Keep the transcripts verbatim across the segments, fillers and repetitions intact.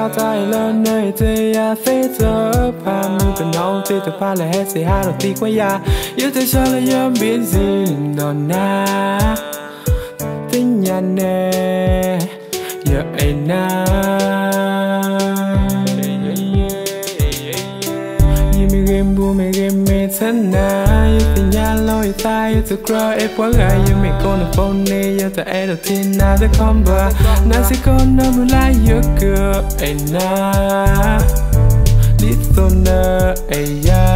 ba tay lên nơi thế ya thế giờ pa mu cần nấu thế từ pa là hết sẽ hai đầu tiên quá ya yêu thế cho là yếm biết gì đòn na tin nhàn nè giờ anh na như game bu mẹ game mẹ thân na yêu tình nhàn lối tai yêu từ cry em quá gay yêu mẹ con ở phone này yêu từ em đầu tiên na sẽ không bờ na sẽ con nó muốn lại yêu cửa anh na đi tôi na ai ya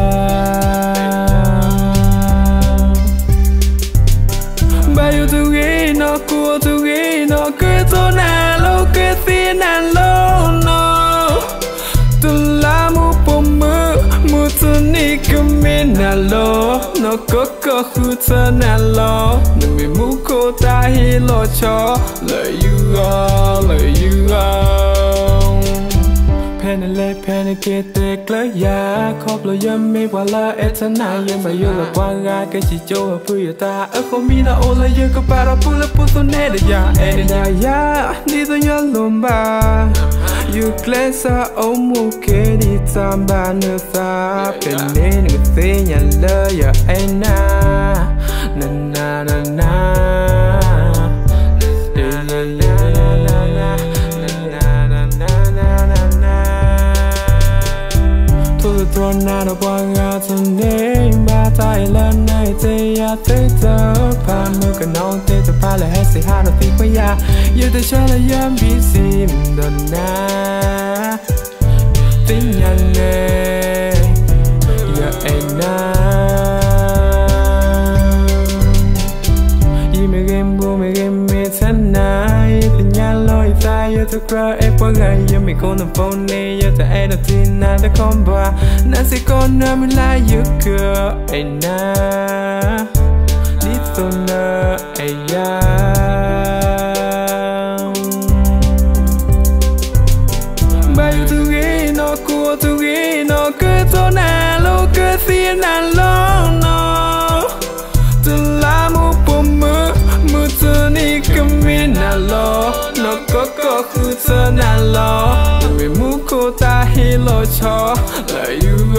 bao yêu tôi nghĩ nó cua tôi nghĩ nó cứ tôi na lâu cứ tin na lâu nó tôi là một bông mưa mưa tôi ní cứ mình na lo nó có có khu thơ na lo đừng bị mũ cô ta hi lo cho lời you are lời you are pen le pen ke te kle ya khop lo yam me wala etana yam ba yo la kwa ga ke chi cho pu ya ta a ko mi na o la ye ko para pu la pu so ne de ya e ya ya ni so ya lumba you kle sa o mu ke di tam ba ne sa pen ne ni te nya le ya e na na na na na tôi na đâu qua ngã thân đêm ba tay lên này thế ya thế giờ pa mưa cần nấu thế từ pa là hết sẽ hai đầu tiên quá ya yêu tôi cho là yếm biết gì đòn na tin nhàn nè giờ anh na y mẹ game bu mẹ game mẹ thân na tình nhàn lối tai yêu tôi cry em quá gay yêu mẹ con ở phone này yêu tôi em đầu tiên na đã không bờ na sẽ con nó muốn lại yêu cửa anh na đi tôi na ai ya bao yêu tôi nghĩ nó cua tôi nghĩ nó cứ tôi na lâu cứ tin na lâu nó tôi là một bông mưa mưa tôi ní cứ mình na lo nó có có khu thơ na lo đừng bị mũ cô ta hi lo cho lời you